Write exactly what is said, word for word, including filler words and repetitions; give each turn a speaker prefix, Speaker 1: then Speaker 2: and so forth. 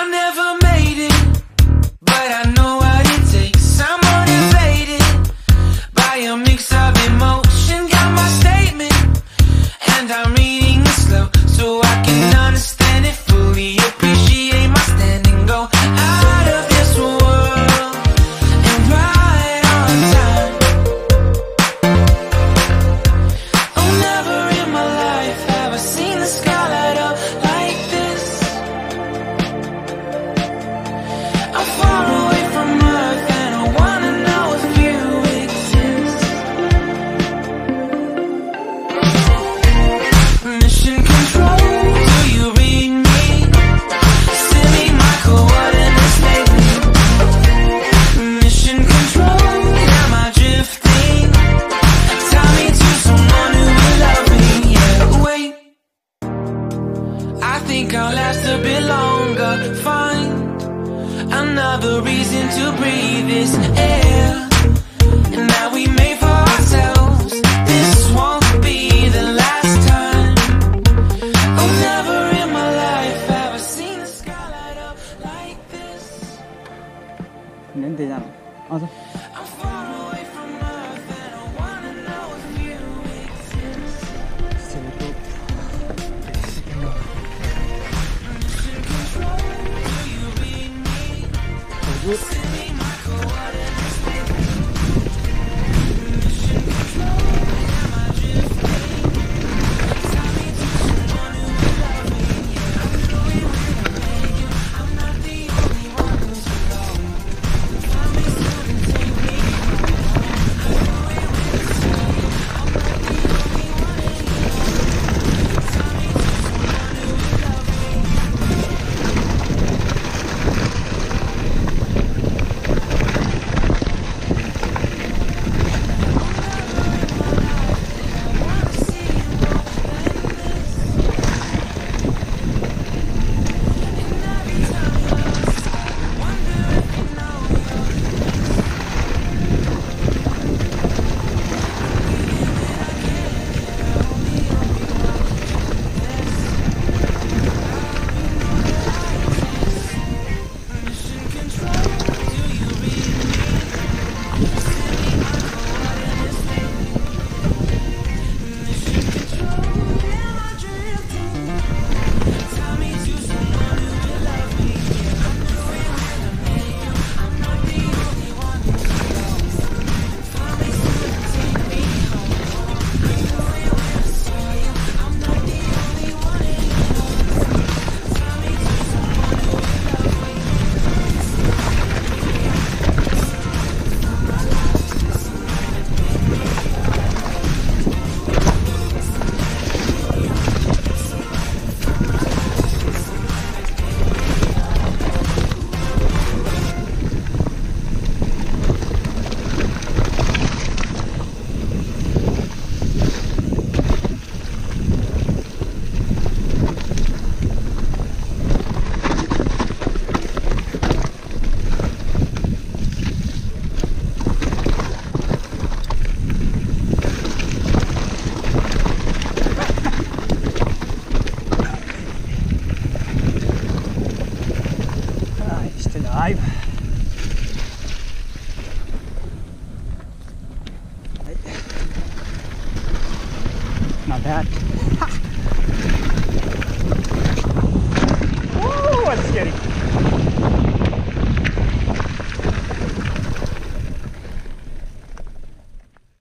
Speaker 1: I never made it, but I know what it takes. I'm motivated by a mix of emotion. Got my statement, and I'm reading it slow so I can understand it fully. Appreciate my standing, go out of this world and right on time. Oh, never in my life have I seen the sky light up like this. I'm far away from Earth and I wanna know if you exist. Mission control, do you read me? Send me my coordinates lately. Mission control, am I drifting? Tie me to someone who will love me. Yeah, wait, I think I'll last a bit longer. Find another reason to breathe this air, and that we made for ourselves. This won't be the last time. Oh, never in my life have I seen the sky light up like this.
Speaker 2: Niente ya. Vamos.
Speaker 1: I'm far away from Earth and I wanna know if you exist. Mission control, do you read me? Send me my coordinates lately. Mission control, am I drifting? Tie me to someone who will love me. Yeah, I'm going where to make you. I'm not the only one who's alone. Find me soon and take me home. I'm going where to tell you. I'm not the only one anymore. Tie me to someone who will love me.
Speaker 2: Still alive.